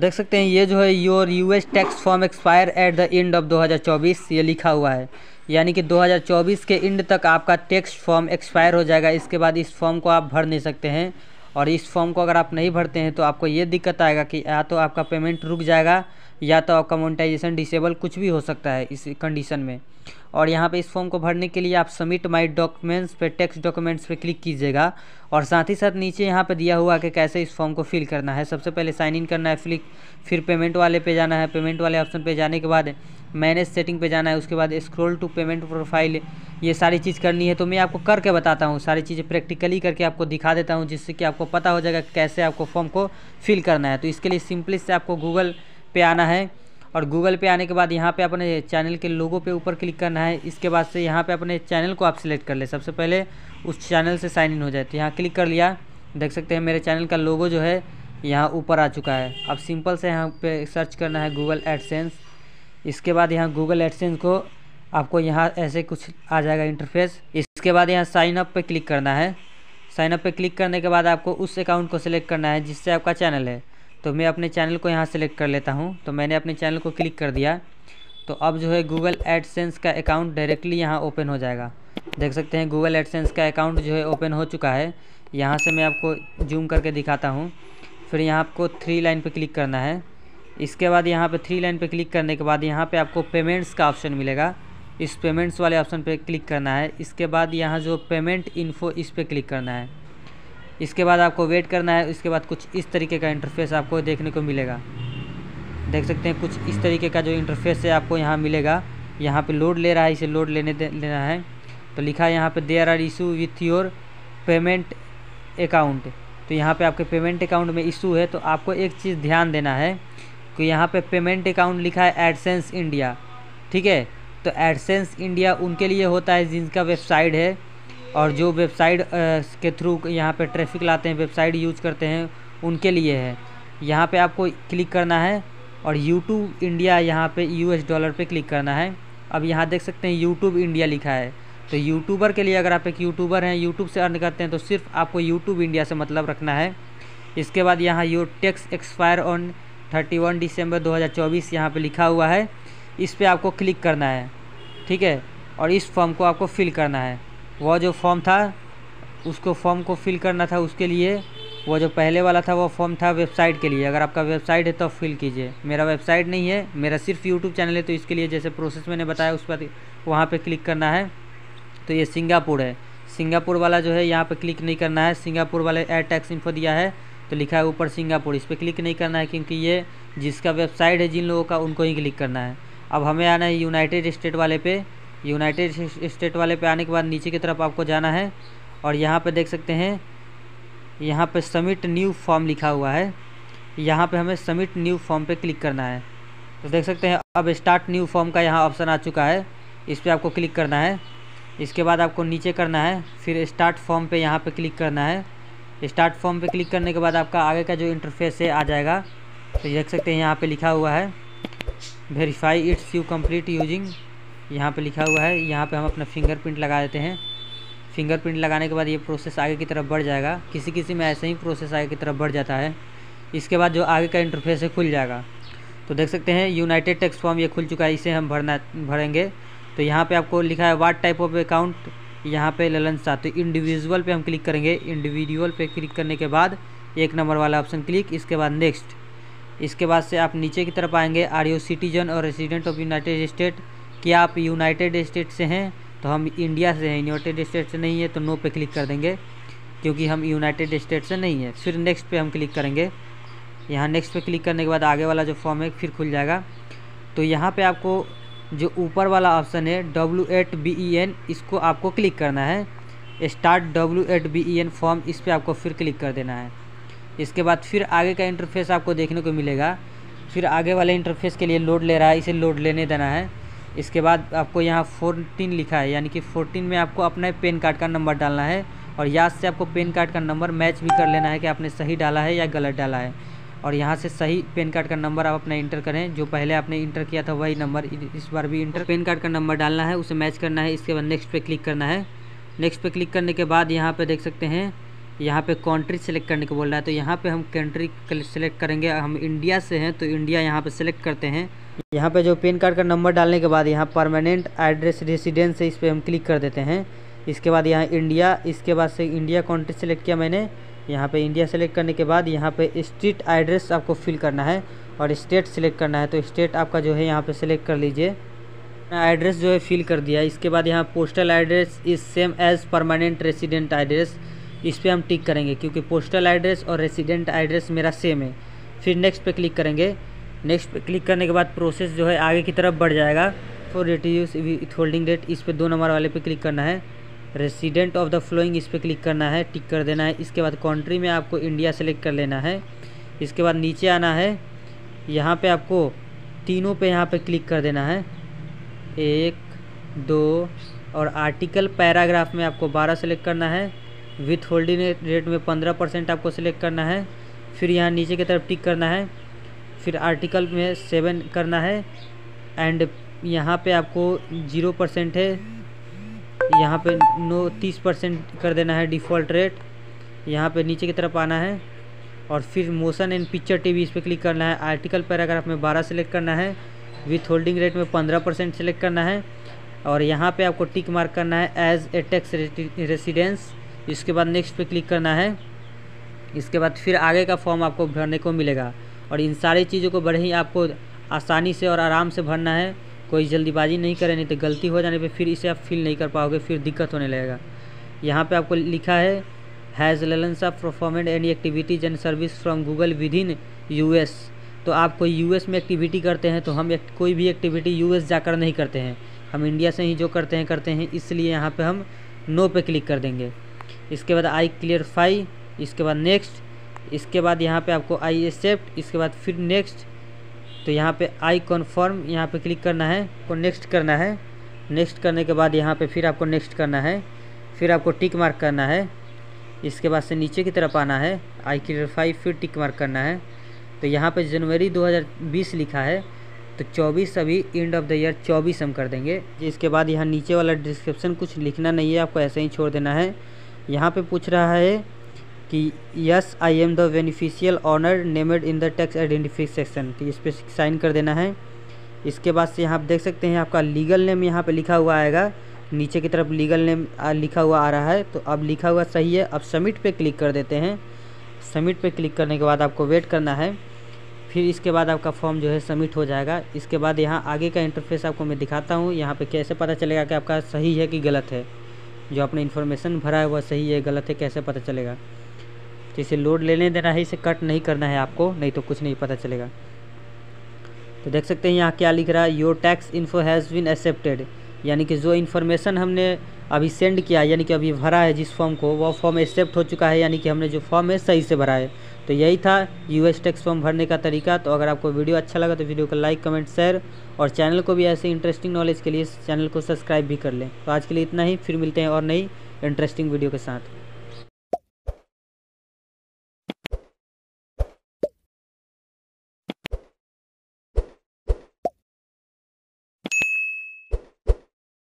देख सकते हैं ये जो है your US tax form expire at the end of 2024 ये लिखा हुआ है, यानी कि 2024 के एंड तक आपका टैक्स फॉर्म एक्सपायर हो जाएगा। इसके बाद इस फॉर्म को आप भर नहीं सकते हैं, और इस फॉर्म को अगर आप नहीं भरते हैं तो आपको ये दिक्कत आएगा कि या तो आपका पेमेंट रुक जाएगा या तो आपका मोनेटाइजेशन डिसेबल, कुछ भी हो सकता है इस कंडीशन में। और यहाँ पे इस फॉर्म को भरने के लिए आप सबमिट माई डॉक्यूमेंट्स पे टैक्स डॉक्यूमेंट्स पे क्लिक कीजिएगा, और साथ ही साथ नीचे यहाँ पे दिया हुआ कि कैसे इस फॉर्म को फिल करना है। सबसे पहले साइन इन करना है, फिर पेमेंट वाले पे जाना है। पेमेंट वाले ऑप्शन पे जाने के बाद मैनेज सेटिंग पे जाना है, उसके बाद स्क्रॉल टू पेमेंट प्रोफाइल, ये सारी चीज़ करनी है। तो मैं आपको करके बताता हूँ, सारी चीज़ें प्रैक्टिकली करके आपको दिखा देता हूँ, जिससे कि आपको पता हो जाएगा कैसे आपको फॉर्म को फिल करना है। तो इसके लिए सिंपली से आपको गूगल पे आना है, और गूगल पे आने के बाद यहाँ पे अपने चैनल के लोगो पे ऊपर क्लिक करना है। इसके बाद से यहाँ पे अपने चैनल को आप सिलेक्ट कर ले, सबसे पहले उस चैनल से साइन इन हो जाए। तो यहाँ क्लिक कर लिया, देख सकते हैं मेरे चैनल का लोगो जो है यहाँ ऊपर आ चुका है। अब सिंपल से यहाँ पे सर्च करना है गूगल एडसेंस। इसके बाद यहाँ गूगल एडसेंस को आपको यहाँ ऐसे कुछ आ जाएगा इंटरफेस। इसके बाद यहाँ साइन अप पे क्लिक करना है। साइन अप पे क्लिक करने के बाद आपको उस अकाउंट को सिलेक्ट करना है जिससे आपका चैनल है। तो मैं अपने चैनल को यहाँ सेलेक्ट कर लेता हूँ। तो मैंने अपने चैनल को क्लिक कर दिया, तो अब जो है गूगल एडसेंस का अकाउंट डायरेक्टली यहाँ ओपन हो जाएगा। देख सकते हैं गूगल एडसेंस का अकाउंट जो है ओपन हो चुका है। यहाँ से मैं आपको जूम करके दिखाता हूँ। फिर यहाँ आपको 3 लाइन पे क्लिक करना है। इसके बाद यहाँ पे 3 लाइन पे क्लिक करने के बाद यहाँ पे आपको पेमेंट्स का ऑप्शन मिलेगा, इस पेमेंट्स वाले ऑप्शन पे क्लिक करना है। इसके बाद यहाँ जो पेमेंट इन्फो इस पर क्लिक करना है। इसके बाद आपको वेट करना है। इसके बाद कुछ इस तरीके का इंटरफेस आपको देखने को मिलेगा। देख सकते हैं कुछ इस तरीके का जो इंटरफेस है आपको यहाँ मिलेगा। यहाँ पे लोड ले रहा है, इसे लोड लेना है। तो लिखा है यहाँ पे there are issue with your payment account. तो यहाँ पे आपके पेमेंट अकाउंट में इशू है। तो आपको एक चीज़ ध्यान देना है कि यहाँ पे पेमेंट अकाउंट लिखा है एडसेंस इंडिया, ठीक है। तो एडसेंस इंडिया उनके लिए होता है जिनका वेबसाइट है, और जो वेबसाइट के थ्रू यहाँ पे ट्रैफिक लाते हैं, वेबसाइट यूज करते हैं, उनके लिए है। यहाँ पे आपको क्लिक करना है, और यूट्यूब इंडिया यहाँ पे $, पे क्लिक करना है। अब यहाँ देख सकते हैं यूट्यूब इंडिया लिखा है। तो यूट्यूबर के लिए, अगर आप एक यूट्यूबर हैं, यूट्यूब से अर्न करते हैं, तो सिर्फ आपको यूट्यूब इंडिया से मतलब रखना है। इसके बाद यहाँ योर टैक्स एक्सपायर ऑन 31 दिसंबर 2024 यहाँ पर लिखा हुआ है, इस पर आपको क्लिक करना है, ठीक है। और इस फॉर्म को आपको फिल करना है। वह जो फॉर्म था उसको फॉर्म को फिल करना था, उसके लिए वो जो पहले वाला था वो फॉर्म था वेबसाइट के लिए। अगर आपका वेबसाइट है तो फिल कीजिए। मेरा वेबसाइट नहीं है, मेरा सिर्फ यूट्यूब चैनल है, तो इसके लिए जैसे प्रोसेस मैंने बताया उस पर वहाँ पे क्लिक करना है। तो ये सिंगापुर है, सिंगापुर वाला जो है यहाँ पे क्लिक नहीं करना है। सिंगापुर वाले एड टैक्स इन्फो दिया है तो लिखा है ऊपर सिंगापुर, इस पर क्लिक नहीं करना है, क्योंकि ये जिसका वेबसाइट है जिन लोगों का उनको ही क्लिक करना है। अब हमें आना है यूनाइटेड स्टेट वाले पे। यूनाइटेड स्टेट वाले पे आने के बाद नीचे की तरफ आपको जाना है, और यहाँ पे देख सकते हैं यहाँ पे सबमिट न्यू फॉर्म लिखा हुआ है। यहाँ पे हमें सबमिट न्यू फॉर्म पे क्लिक करना है। तो देख सकते हैं अब स्टार्ट न्यू फॉर्म का यहाँ ऑप्शन आ चुका है, इस पर आपको क्लिक करना है। इसके बाद आपको नीचे करना है, फिर स्टार्ट फॉर्म पे यहाँ पे क्लिक करना है। स्टार्ट फॉर्म पे क्लिक करने के बाद आपका आगे का जो इंटरफेस है आ जाएगा। तो देख सकते हैं यहाँ पे लिखा हुआ है verify it's you complete using, यहाँ पे लिखा हुआ है। यहाँ पे हम अपना फिंगरप्रिंट लगा देते हैं। फिंगरप्रिंट लगाने के बाद ये प्रोसेस आगे की तरफ बढ़ जाएगा। किसी किसी में ऐसे ही प्रोसेस आगे की तरफ बढ़ जाता है। इसके बाद जो आगे का इंटरफेस है खुल जाएगा। तो देख सकते हैं यूनाइटेड टैक्स फॉर्म ये खुल चुका है, इसे हम भरेंगे। तो यहाँ पे आपको लिखा है व्हाट टाइप ऑफ अकाउंट, यहाँ पे ललन शाह। तो इंडिविजुअल पे हम क्लिक करेंगे। इंडिविजुअल पे क्लिक करने के बाद 1 नंबर वाला ऑप्शन क्लिक, इसके बाद नेक्स्ट। इसके बाद से आप नीचे की तरफ आएंगे, आर यू सिटीजन और रेसिडेंट ऑफ यूनाइटेड स्टेट, क्या आप यूनाइटेड स्टेट से हैं? तो हम इंडिया से हैं, यूनाइटेड स्टेट से नहीं है तो नो पे क्लिक कर देंगे, क्योंकि हम यूनाइटेड स्टेट से नहीं है। फिर नेक्स्ट पे हम क्लिक करेंगे। यहाँ नेक्स्ट पे क्लिक करने के बाद आगे वाला जो फॉर्म है फिर खुल जाएगा। तो यहाँ पे आपको जो ऊपर वाला ऑप्शन है W8BEN, इसको आपको क्लिक करना है। स्टार्ट W8BEN फॉर्म, इस पर आपको फिर क्लिक कर देना है। इसके बाद फिर आगे का इंटरफेस आपको देखने को मिलेगा। फिर आगे वाले इंटरफेस के लिए लोड ले रहा है, इसे लोड लेने देना है। इसके बाद आपको यहाँ 14 लिखा है, यानी कि 14 में आपको अपना पैन कार्ड का नंबर डालना है, और याद से आपको पैन कार्ड का नंबर मैच भी कर लेना है कि आपने सही डाला है या गलत डाला है। और यहाँ से सही पैन कार्ड का नंबर आप अपना इंटर करें, जो पहले आपने इंटर किया था वही नंबर इस बार भी इंटर पैन कार्ड का नंबर डालना है, उसे मैच करना है। इसके बाद नेक्स्ट पे क्लिक करना है। नेक्स्ट पे क्लिक करने के बाद यहाँ पे देख सकते हैं यहाँ पे कंट्री सेलेक्ट करने को बोल रहा है, तो यहाँ पे हम कंट्री सेलेक्ट करेंगे। हम इंडिया से हैं तो इंडिया यहाँ पे सेलेक्ट करते हैं। यहाँ पे जो पैन कार्ड का नंबर डालने के बाद यहाँ परमानेंट एड्रेस रेसिडेंस है, इस पर हम क्लिक कर देते हैं। इसके बाद यहाँ इंडिया, इसके बाद से इंडिया कंट्री सेलेक्ट किया मैंने। यहाँ पे इंडिया सेलेक्ट करने के बाद यहाँ पे स्ट्रीट एड्रेस आपको फिल करना है और स्टेट सेलेक्ट करना है। तो स्टेट आपका जो है यहाँ पे सेलेक्ट कर लीजिए। एड्रेस जो है फिल कर दिया। इसके बाद यहाँ postal address is same as permanent resident address, इस पर हम टिक करेंगे क्योंकि पोस्टल एड्रेस और रेसिडेंट एड्रेस मेरा सेम है। फिर नेक्स्ट पे क्लिक करेंगे। नेक्स्ट पे क्लिक करने के बाद प्रोसेस जो है आगे की तरफ बढ़ जाएगा। फॉर रिड्यूस विथहोल्डिंग रेट, इस पे 2 नंबर वाले पे क्लिक करना है। रेसिडेंट ऑफ द फ्लोइंग, इस पर क्लिक करना है, टिक कर देना है। इसके बाद कंट्री में आपको इंडिया सेलेक्ट कर लेना है। इसके बाद नीचे आना है, यहाँ पे आपको तीनों पे यहाँ पे क्लिक कर देना है, 1, 2 और आर्टिकल पैराग्राफ में आपको 12 सेलेक्ट करना है। विथ होल्डिंग रेट में 15% आपको सेलेक्ट करना है। फिर यहाँ नीचे की तरफ टिक करना है। फिर आर्टिकल में 7 करना है एंड यहाँ पे आपको 0% है, यहाँ पे 30% कर देना है डिफ़ॉल्ट रेट। यहाँ पे नीचे की तरफ आना है और फिर मोशन एंड पिक्चर टीवी, इस पर क्लिक करना है। आर्टिकल पैराग्राफ में 12 सेलेक्ट करना है। विथ होल्डिंग रेट में 15% सेलेक्ट करना है और यहाँ पे आपको टिक मार्क करना है एज ए टैक्स रेसिडेंस। इसके बाद नेक्स्ट पे क्लिक करना है। इसके बाद फिर आगे का फॉर्म आपको भरने को मिलेगा और इन सारी चीज़ों को बड़े ही आपको आसानी से और आराम से भरना है। कोई जल्दीबाजी नहीं करें, नहीं तो गलती हो जाने पे फिर इसे आप फिल नहीं कर पाओगे, फिर दिक्कत होने लगेगा। यहाँ पे आपको लिखा है हैज़ लेलेंस of performant any activities and service from Google within US. तो आप कोई यूएस में एक्टिविटी करते हैं तो हम कोई भी एक्टिविटी यूएस जाकर नहीं करते हैं, हम इंडिया से ही जो करते हैं, इसलिए यहाँ पे हम नो पे क्लिक कर देंगे। इसके बाद आई क्लियरफाई, इसके बाद नेक्स्ट, इसके बाद यहाँ पे आपको आई एक्सेप्ट, इसके बाद फिर नेक्स्ट। तो यहाँ पे आई कन्फर्म, यहाँ पे क्लिक करना है, को नेक्स्ट करना है। नेक्स्ट करने के बाद यहाँ पे फिर आपको नेक्स्ट करना है, फिर आपको टिक मार्क करना है। इसके बाद से नीचे की तरफ आना है, आई क्लियरफाई, फिर टिक मार्क करना है। तो यहाँ पे जनवरी 2020 लिखा है तो 24 अभी एंड ऑफ द ईयर 24 हम कर देंगे। इसके बाद यहाँ नीचे वाला डिस्क्रिप्शन कुछ लिखना नहीं है, आपको ऐसे ही छोड़ देना है। यहाँ पे पूछ रहा है कि yes I am the beneficial owner named in the tax identification, तो इस पर साइन कर देना है। इसके बाद से यहाँ आप देख सकते हैं आपका लीगल नेम यहाँ पे लिखा हुआ आएगा, नीचे की तरफ लीगल नेम लिखा हुआ आ रहा है। तो अब लिखा हुआ सही है। अब सबमिट पे क्लिक कर देते हैं। सबमिट पे क्लिक करने के बाद आपको वेट करना है, फिर इसके बाद आपका फॉर्म जो है सबमिट हो जाएगा। इसके बाद यहाँ आगे का इंटरफेस आपको मैं दिखाता हूँ, यहाँ पे कैसे पता चलेगा कि आपका सही है कि गलत है, जो आपने इन्फॉर्मेशन भरा है वह सही है गलत है कैसे पता चलेगा। तो इसे लोड लेने देना है, इसे कट नहीं करना है आपको, नहीं तो कुछ नहीं पता चलेगा। तो देख सकते हैं यहाँ क्या लिख रहा है, your tax info has been accepted, यानी कि जो इन्फॉर्मेशन हमने अभी सेंड किया यानी कि अभी भरा है जिस फॉर्म को, वह फॉर्म एक्सेप्ट हो चुका है, यानी कि हमने जो फॉर्म है सही से भरा है। तो यही था यूएस टैक्स फॉर्म भरने का तरीका। तो अगर आपको वीडियो अच्छा लगा तो वीडियो को लाइक, कमेंट, शेयर और चैनल को भी ऐसे इंटरेस्टिंग नॉलेज के लिए चैनल को सब्सक्राइब भी कर लें। तो आज के लिए इतना ही, फिर मिलते हैं और नई इंटरेस्टिंग वीडियो के साथ।